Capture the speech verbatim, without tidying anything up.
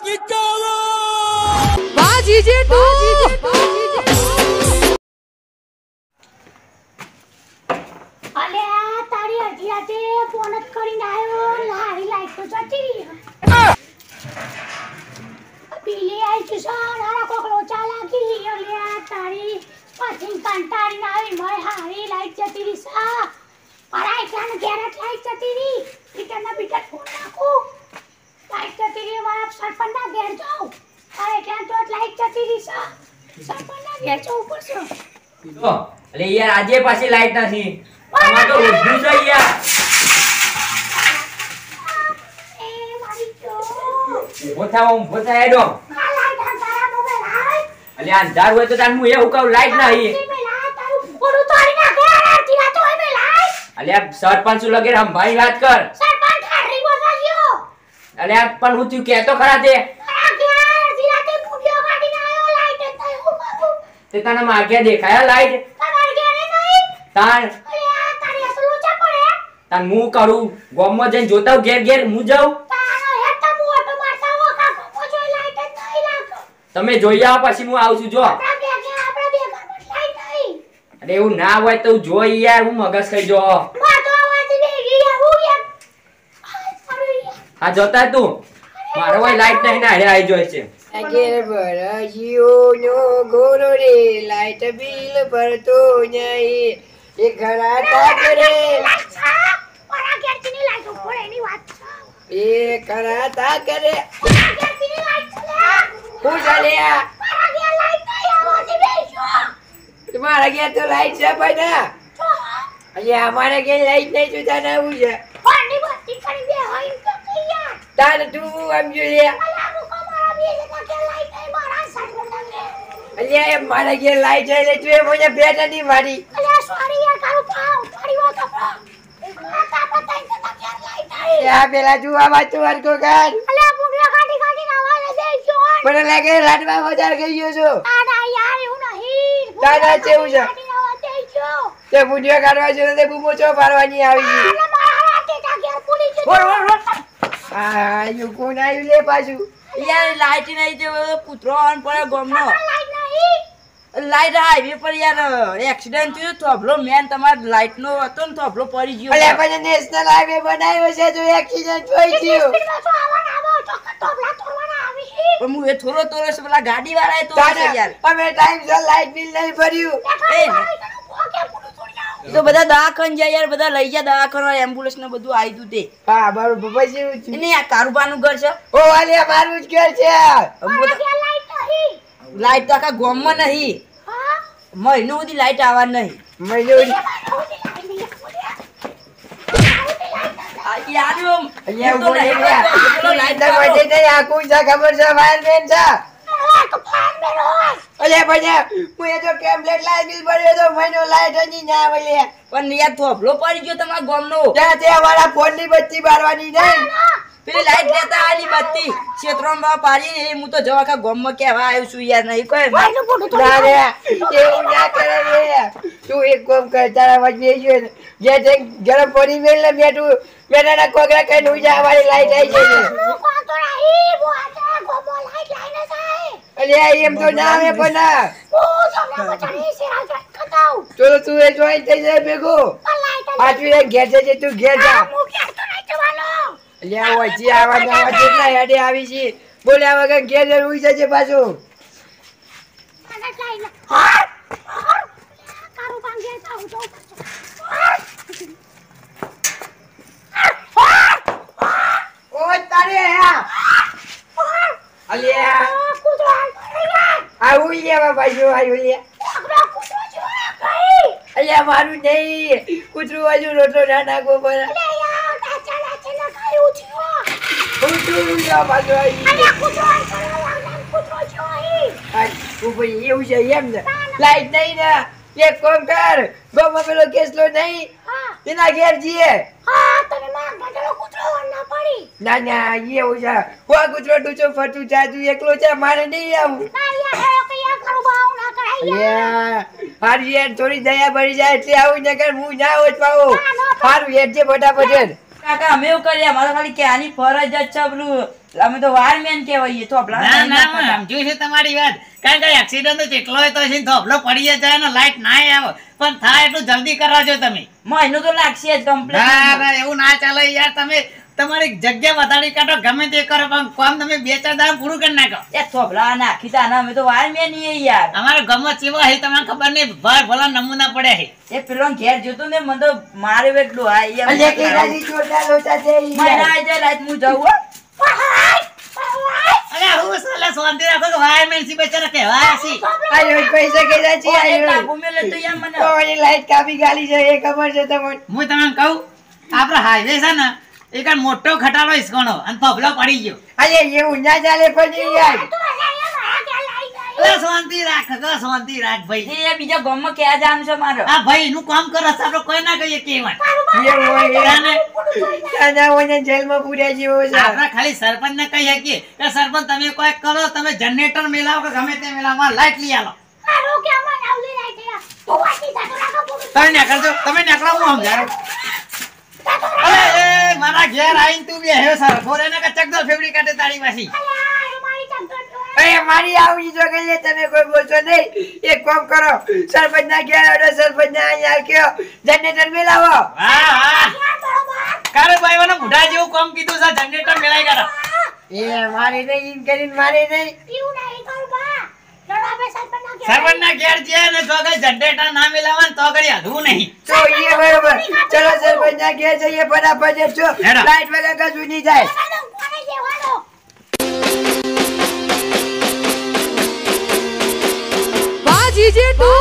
निकालो बाजी जे टू अले तारी अजियाते फोन કરીને આવ્યો લારી લાઈટ તો જતી પીલી આઈ છે સારા કોકરો ચાલાકી અલે તારી પાછીન કંટાળી ના આવી મય હારી લાઈટ જતી રી સા પરાઈ કાન ગેરેટ લાઈટ જતી રી બીટાના બીટા ફોન નાખો લાઈટ જતી રી મારા સરપંચના ઘેર જાવ અરે ક્યાં તો લાઈટ જતી રી સા સરપંચના ઘેર જાવ પડશે તો અલે યાર આજે પાછી લાઈટ નથી અમાર તો ઉભું છે યાર એ મારી જો ઉભો થાવ ઉભો થાય એડો આ લાઈટ અંધારા મોબાઈલ હાય અલે અંધાર હોય તો તાર હું એ હુકાવ લાઈટ નહીં અલે સરપંચ લગે હમ ભાઈ વાત કર સરપંચ હારી બોલાયો અલે પણ હું તું કેતો ખરા તે જીરાતે પૂડિયો કાઢીને આયો લાઈટ થઈ હું બાબુ તે તને માગ્યા દેખાયા લાઈટ તમાર ઘરે નહીં તાણ અરે આ તારી અસલો ચા પડે તાન હું કરું ગોમમાં જઈને જોતા હું ઘેર ઘેર હું જાઉં તારો હેતા મુ ઓટો મારતા હો કાકો પોજો લાઈટ નહીં લાગો તમે જોઈ આવો પછી હું આવું છું જો આપડા બે કે આપડા બે ઘરમાં લાઈટ નહીં અરે એવું ના હોય તો જોઈ યાર હું મગજ ખાઈ જો માર તો આવાજ દે ગયા હું યાર હા જોતા તું મારો હોય લાઈટ નહીં ના આઈ જોઈ છે અગેર ભરાજીઓ નો ગોરો રે લાઈટ બિલ ભરતો નહીં એ ઘરાતા કરે લાઈટ છા ઓરા ઘેરથી લાઈટ ઉપર એની વાત છે એ ઘરાતા કરે ઓરા ઘેરથી લાઈટ છે હું ચાલે આ મારા ઘેર લાઈટ નહીં આવાજ બેસો તમારા ઘેર તો લાઈટ છે ભાઈ ના જો અહીંયા અમારે ઘેર લાઈટ નહીં જોતા ના આવું છે પાણી બત્તી કરી દે હોય તો કઈયા તાર તું આમ જોઈએ અલા મુકો મારા બે લગા કે લાઈટ નહીં મારા સરપંચ ને અહીંયા એ મારા ઘેર લાઈટ છે એટલે તું એ મને બેટ નહીં મારી અલા સોરી યાર કારું પાવ તારી વાત આપો માતા પતાઈ તો ઘેર લાઈટ આવી આ પેલા તું આ વાત તું હરકો કર અલા બુડિયા કાઢી કાઢી આવાજ દે જો મને લાગે લાડવા વધાર ગઈ ગયો છો આડા યાર એવું નહીં દાદા કેવું છે આવાજ દે જો તે બુડિયા કાઢવા છે તે બૂમો ચો પાડવાની આવી ગઈ અલા મારા હાથે તા ઘેર પુલી છે ઓર ઓર ઓર આ યુ કોણ આયુ લે પાછું યાર લાઈટ નહીં તે પુત્રો આન પડે ગોમનો લાઈટ નહીં લાઈટ હાઈવે પર યાર એક્સિડન્ટ થયો થોભલો મેન તમાર લાઈટ નો હતો ને થોભલો પડી ગયો અલે પણ નેશનલ હાઈવે બનાવ્યો છે તો એક્સિડન્ટ થઈ ગયો સ્પીડમાં તો આવવાના આવો તો તોબલા તોડવાના આવી પણ હું એ થોડો થોડો છે પેલા ગાડી વાળાએ તો તારે યાર અમે ટાઈમ સર લાઈટ બિલ નહીં ભર્યું એ તો બધા દવાખાન જાય યાર બધા લઈ ગયા દવાખાન એમ્બ્યુલન્સ ને બધું આવી દઉં તે હા મારું પપ્પા જેવું છે એને આ કારુબાનું ઘર છે ઓ અલે મારું જ ઘર છે લાઈટ તો આખા ગામમાં નહીં મહિનો સુધી લાઈટ આવવા નહીં મજૂરી યાર અહીંયા ઉભો રહી ગયા લાઈટ ના માટે નહીં આ કોણ છે ખબર છે વાયરમેન છે અલે ભૈયા હું એ તો કેમ્પલેટ લાઈટ બિલ ભર્યો તો મહિનો લાઈટ જ ના આવે લે પણ યાર થોભલો પડી ગયો તમારા ગામનો ત્યાં તે અમારા ફોન ની બત્તી બારવાની નહીં પેલી લાઈટ લેતા આલી બત્તી ક્ષેત્રમાં પાડી એ હું તો જવા કા ગામમાં કેવા આવ્યો છું યાર નહીં કોઈ ના રે એવું ના કરે રે તું એક કામ કર તારા વાત બેસ્યો જે તે ગરમ પાણી મેલ ને બેઠું બેટાના કોકરા કઈ નું જા અમારી લાઈટ આવી જાય અલે એમ તો ના આવે પણ ના ચલો તું એ જોઈ થઈ જાય ભેગો પાછું એક ઘેર જજે તું ઘેર જા અલે ઓછી આવા નવા જેટલા હેડે આવી છે બોલ્યા વગર ઘેર જઈને ઉઈ જજે પાછું ઓ તારે અલ્યા આ ઉઈ લેવા પાછું આવ્યું લે અલ્યા મારું નહીં કૂતરું બાજુ રોટલો ના નાખવો પડે કૂતરું લેવા પાછું આવી એવું છે એમ ને લાઈટ નહીં ને એક કામ કર ગોમાં પેલો કેસલો નહીં તેના ઘેર જઈએ ના ના એવું છે હું કૂતરો ડૂચો ફરતું જાતું એકલો છે મારે નહીં આવું હારું યાર થોડી દયા ભરી જાય એટલે આવું નગર હું ના હોત પાવું હારું હેડ છે ફટાફટ કાકા અમે એવું કરીએ અમારે ખાલી ક્યાંની ફરજ જ છે પેલું અમે તો વારમેન કહેવાય તો આપણા ના ના હું સમજુ છું તમારી વાત કારણ કે એક્સિડન્ટ જેટલો હોય તો છે ધોબલો પડી જાય ને લાઈટ ના આવે પણ થાય એટલું જલ્દી કરાવજો તમે મહિનો તો લાગશે જ ના કમ્પ્લીટ ના એવું ના ચાલે યાર તમે તમારી જગ્યા વધારી કાઢો ગમે તે કરો પણ કામ તમે બે ચાર દાડા પૂરું કરી નાખો એ થોભલા નાખી તાના અમે તો વારમેન છીએ યાર અમારો ગમત ચેવા છે તમને ખબર નહીં ભાઈ ભલા નમૂના પડ્યા છે એ પેલો ઘેર જોતો ને મને તો મારે એટલું આ યાર અલ્યા કેદાજી જોરદાર લોચા છે ઈ. મહિના આવી જાય રાત હું જાઉં હો. અરે હું સાલા શાંતિ રાખો કે વાયરમેન સી બેચારા કહેવાય છે આયો પૈસા કેદાજી ઓય, એટલા આયો ઘૂમેલે તો યાર મને ઓય લાઈટ કાપી ગાલી છે એ ખબર છે તમને હું તમને કહું આપડે હાઈવે છે ને એક આ મોટો ખટારો ઈસકોનો અને પબલો પડી ગયો અલ્યા એવું ના ચાલે પછી યાર અરે શાંતિ રાખ કે શાંતિ રાખ ભાઈ એ બીજા ગામમાં ક્યાં જવાનું છે મારે આ ભાઈ નું કામ કરે છે આપણે કોઈ ના કહીએ કેવાય એવું હોય તાને દાદા ઓને જેલમાં પૂર્યા જેવો છે આપણે ખાલી સરપંચ ને કહી શકીએ કે સરપંચ તમે કોઈ કરો તમે જનરેટર મેલાવો કે ગમે તે મેલાવો મારે લાઈટ લઈ આલો તમે નીકળજો તમે નીકળો હું સમજારો અરે એ મારા ઘેર આવીને તું બે હે સર ફોરે ને કે ચકદો ફેવડી કાઢે તારી પાછી અરે મારી આવી જો કે તમે કોઈ બોલશો નહીં એક કામ કરો સરપંચ ના ઘેર આવડે સરપંચ ના અહીંયા કયો જનરેટર મેલાવો હા હા કારે ભાઈ મને મુઢા જેવું કામ કીધું છે જનરેટર મેલાઈ કાઢો એ મારી નહીં ઈન કરીને મારી નહીં સરપંચ ના ઘેર છે ને તો કઈ જનરેટર ના મેલાવા ને તો કઈ હધવું નહીં તો એ બરોબર ચલો સરપંચ ના ઘેર જઈએ ફટાફટ છો હેડો. લાઈટ વગર કશું નહીં થાય વાહ જીજે ટુ